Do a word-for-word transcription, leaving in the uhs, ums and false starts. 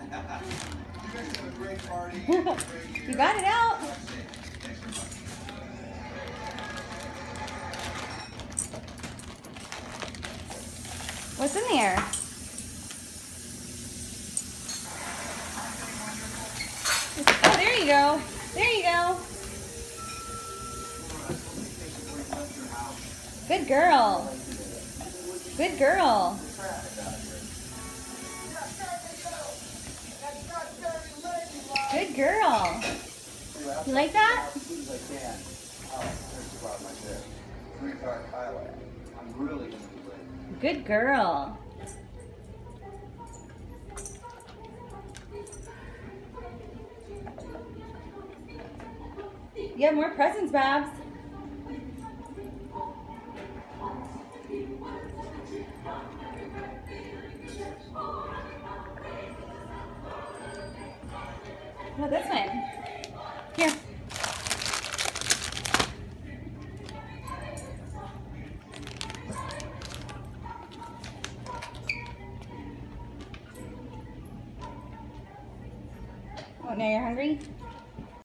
You got it out. What's in there? Oh, there you go. There you go. Good girl. Good girl. Good girl. You like that? Good girl. You have more presents, Babs. Oh, this one. Here. Oh, now you're hungry?